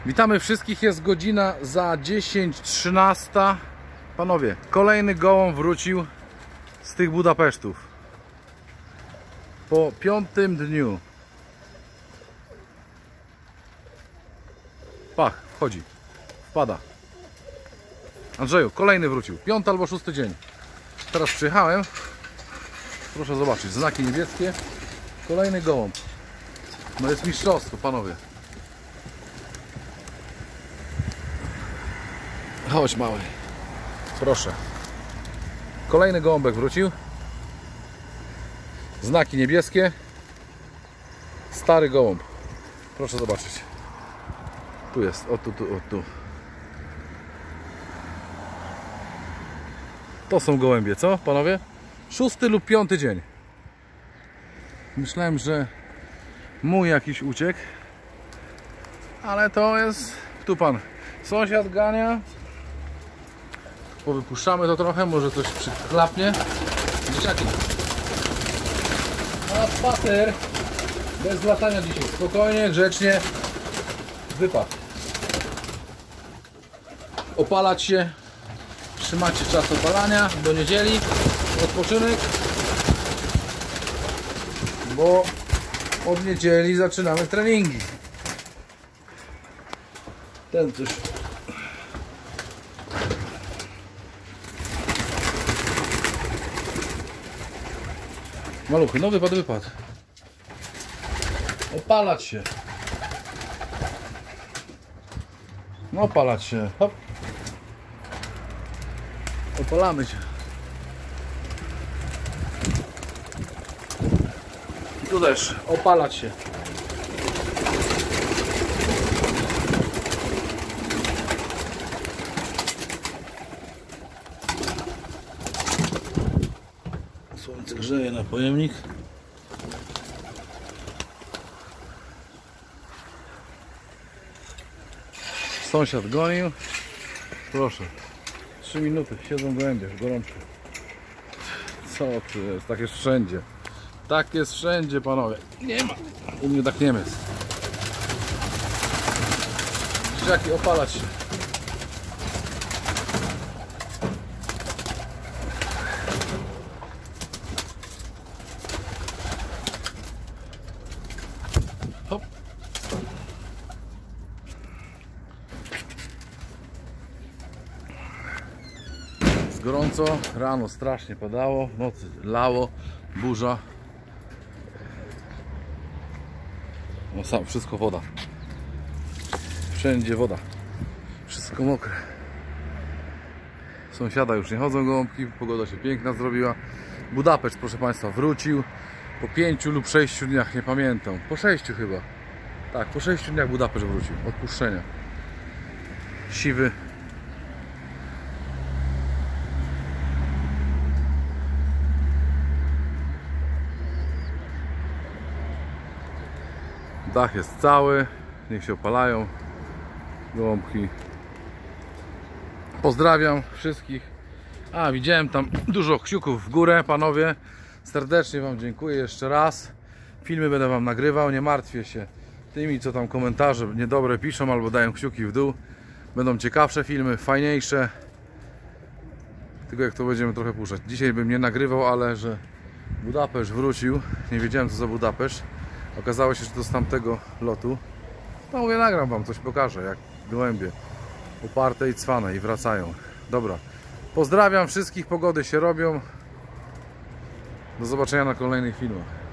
Witamy wszystkich, jest godzina za 10:13. Panowie, kolejny gołąb wrócił z tych Budapesztów po 5. dniu. Pach, wchodzi, wpada. Andrzeju, kolejny wrócił, 5. albo 6. dzień. Teraz przyjechałem, proszę zobaczyć, znaki niebieskie. Kolejny gołąb. No jest mistrzostwo, panowie. Chodź mały, proszę. Kolejny gołąbek wrócił. Znaki niebieskie. Stary gołąb. Proszę zobaczyć. Tu jest, o tu, o tu. To są gołębie, co panowie? 6. lub 5. dzień. Myślałem, że mój jakiś uciekł, ale to jest tu pan sąsiad gania. Powypuszczamy to trochę, może coś przyklapnie. Dzieciaki. Na spacer. Bez latania dzisiaj. Spokojnie, grzecznie. Wypad. Opalać się. Trzymacie czas opalania do niedzieli. Odpoczynek. Bo od niedzieli zaczynamy treningi. Ten coś. Maluchy, no wypad. Opalać się. No opalać się. Hop. Opalamy się. I tu też opalać się. Słońce grzeje na pojemnik. Sąsiad gonił. Proszę. 3 minuty. Siedzą gołębie w gorączku. Co tu jest? Tak jest wszędzie. Tak jest wszędzie, panowie. Nie ma. U mnie tak nie jest. Dzieciaki, opalać się. Hop. Jest gorąco, rano strasznie padało, w nocy lało, burza. No sam, wszystko woda. Wszędzie woda. Wszystko mokre. Sąsiada już nie chodzą gołąbki, pogoda się piękna zrobiła. Budapeszt, proszę państwa, wrócił po 5 lub 6 dniach, nie pamiętam. Po 6 chyba. Tak, po 6 dniach Budapeszt wrócił. Odpuszczenia. Siwy. Dach jest cały. Niech się opalają gołąbki. Pozdrawiam wszystkich. A, widziałem tam dużo kciuków w górę, panowie. Serdecznie wam dziękuję jeszcze raz. Filmy będę wam nagrywał, nie martwię się tymi, co tam komentarze niedobre piszą albo dają kciuki w dół. Będą ciekawsze filmy, fajniejsze. Tylko jak to będziemy trochę puszczać. Dzisiaj bym nie nagrywał, ale że Budapeszt wrócił. Nie wiedziałem, co za Budapeszt. Okazało się, że to z tamtego lotu. No mówię, nagram wam, coś pokażę, jak gołębie uparte i cwane i wracają. Dobra, pozdrawiam wszystkich, pogody się robią. Do zobaczenia na kolejnych filmach.